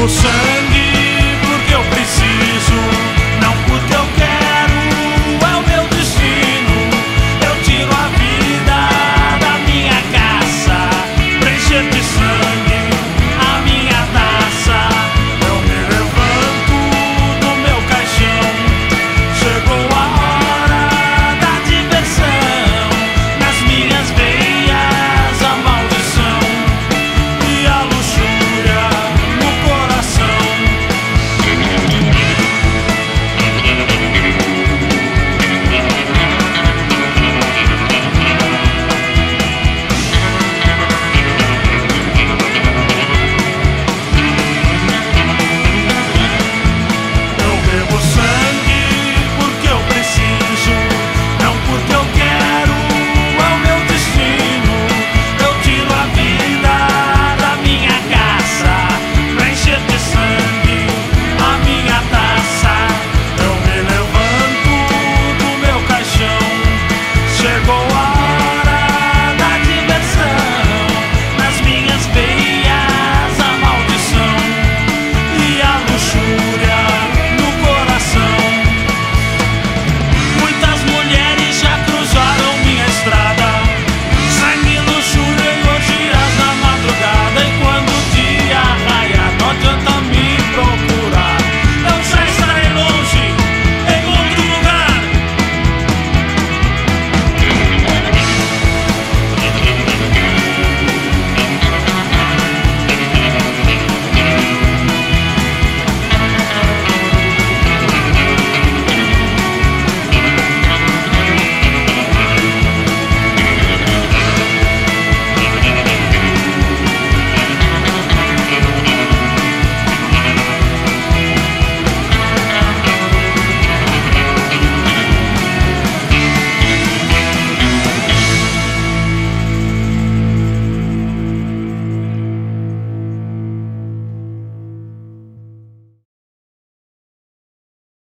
O sangue porque eu preciso, não porque eu quero, é o meu destino. Eu tiro a vida da minha caça pra encher de sangue